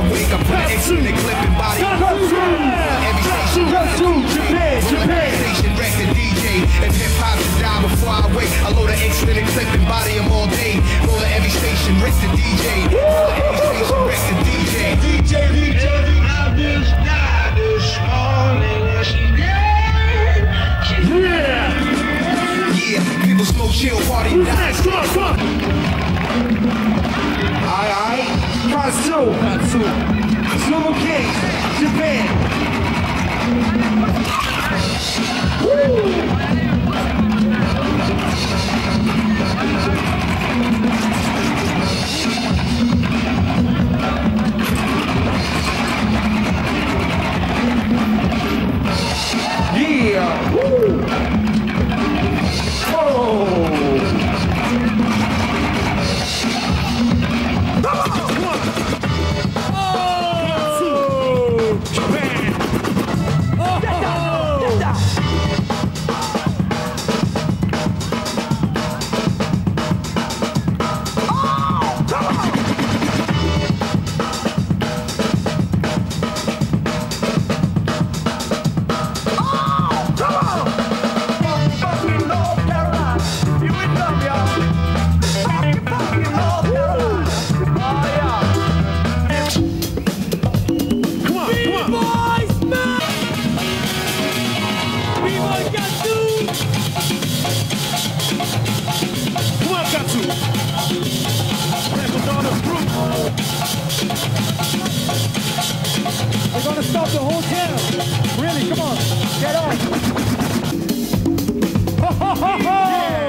wake, I put an X in the clip and body. Every station, Japan. station wreck the DJ. If hip hop should die before I wake, I load an X in the clip and body him all day. Roll to every station, wreck the DJ. Roll to every station, wreck the DJ. I just died this morning and she dead. Yeah, people smoke, chill, party, die. Alright, Katsu, Zulu King, Japan. Yeah. Woo. Oh. We're gonna stop the whole town. Really, come on, get on. Ho ho ho ho!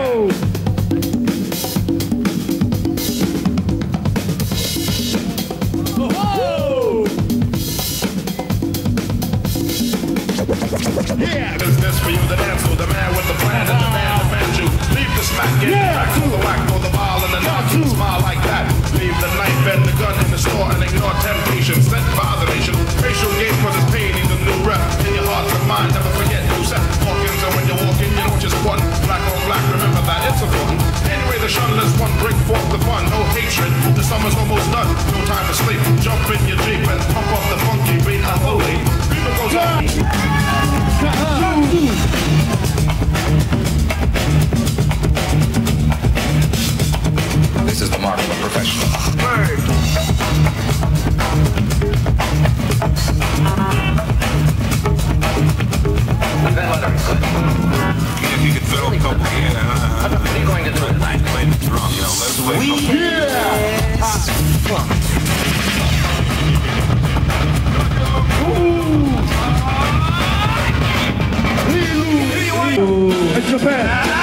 Yeah, business for you, the dance, the man with the plan and the man defend you. Leave the smack, get back to the whack, throw the ball and the knock, smile like that. Leave the knife and the gun in the store and ignore temptation. Sent by the nation, facial game for the pain, need a new rep in your heart and mind. Never forget who set walk-ins, and when you're walking, you don't just one black on black. Remember that it's important. Anyway, the shunless one, bring forth the fun, no hatred. The summer's almost done, no time to sleep. Jump in your Jeep and pump up the funky beat. Unholy, people goes on. This is the mark of a professional. Bird. If you could throw a couple in, What are you going to do tonight? play the drum, you know, let's play. Japan.